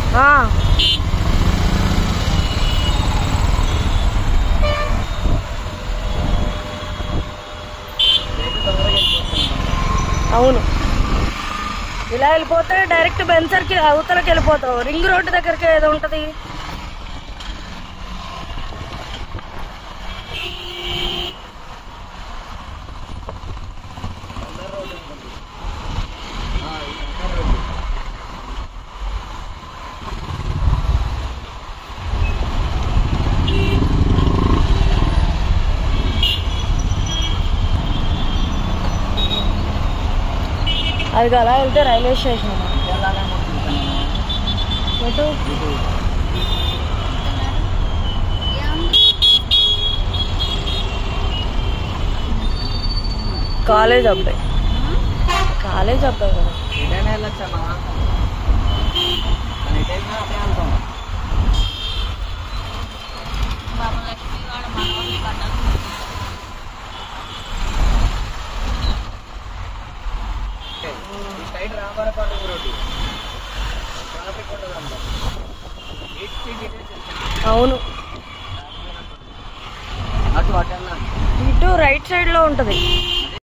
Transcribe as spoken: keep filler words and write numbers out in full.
అవును, ఇలా వెళ్ళిపోతే డైరెక్ట్ బెన్సర్కి అవతలకి వెళ్ళిపోతావు. రింగ్ రోడ్డు దగ్గరికి ఏదో ఉంటుంది. అది అలా వెళ్తే రైల్వే స్టేషన్. ఎటు కాలేజ్ అబ్బాయి, కాలేజ్ అబ్బాయి కదా. అవును, ఇటు రైట్ సైడ్ లో ఉంటది.